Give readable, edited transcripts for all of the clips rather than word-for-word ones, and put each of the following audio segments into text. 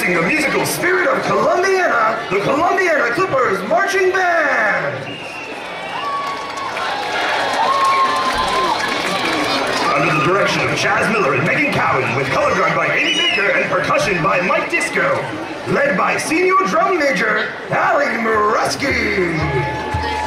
Introducing the musical spirit of Columbiana, the Columbiana Clippers Marching Band. Under the direction of Chaz Miller and Megan Cowan, with color guard by Amy Baker and percussion by Mike Disco, led by senior drum major Allie Mureski.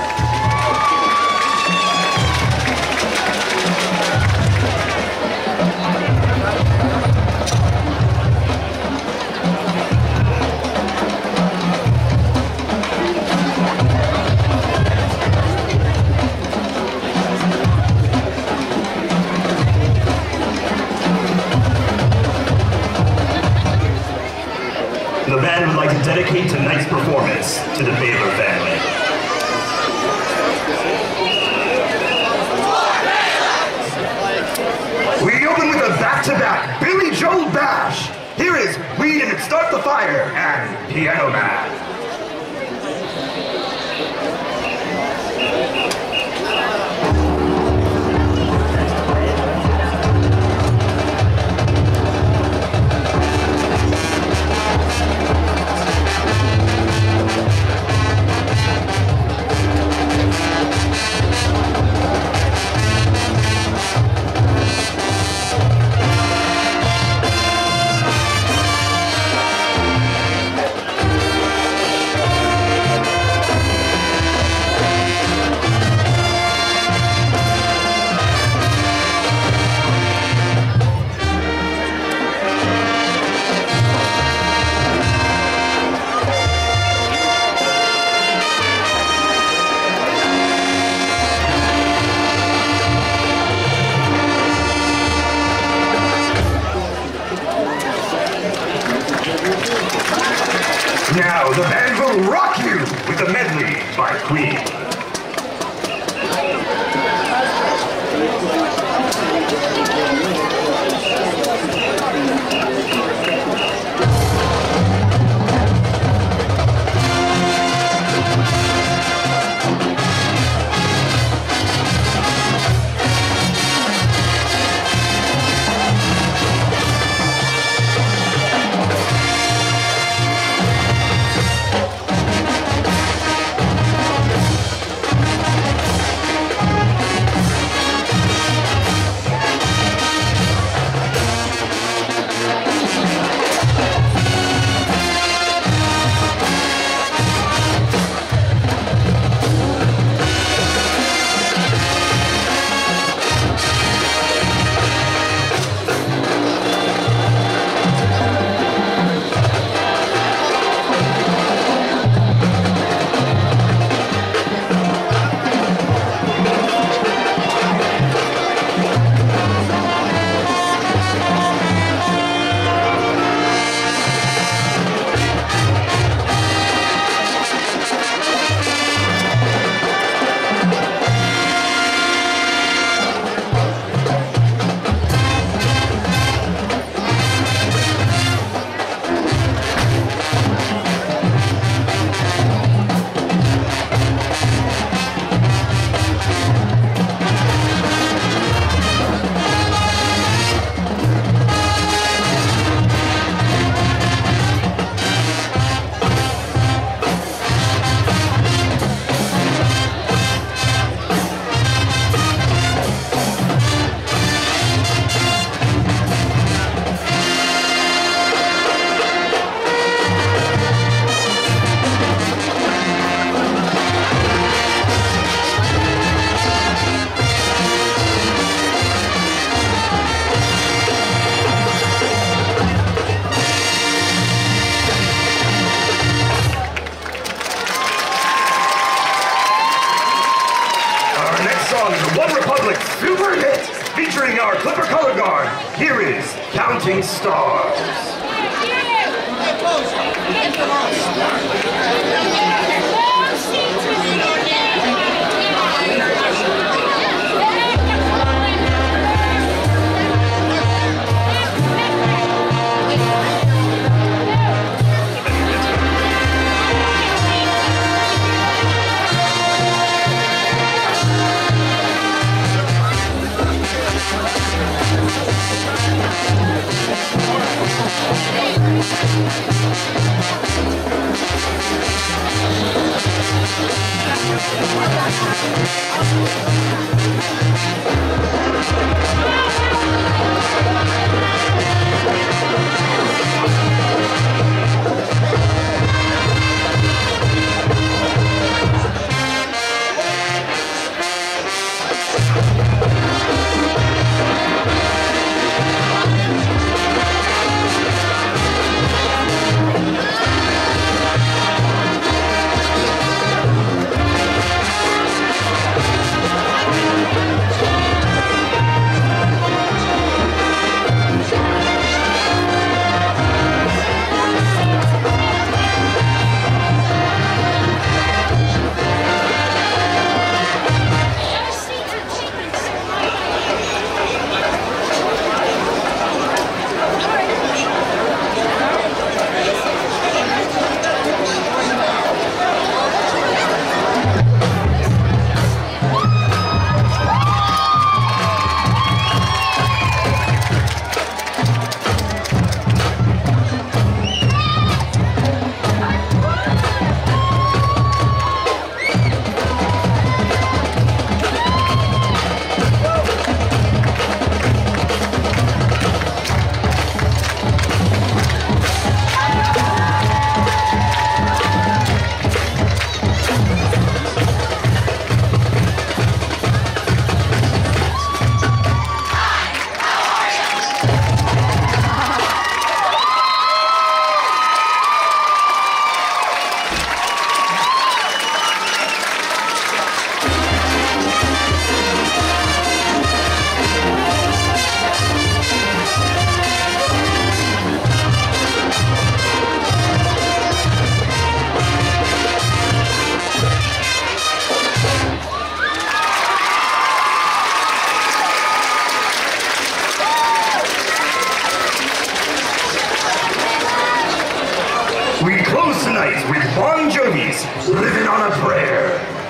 The band would like to dedicate tonight's performance to the Baylor family. We open with a back-to-back Billy Joel bash. Here is Weed and Start the Fire and Piano Man. Now the band will rock you with a medley by Queen. One Republic super hit featuring our Clipper color guard. Here is Counting Stars. Hey! We close tonight with Bon Jovi's Living on a Prayer.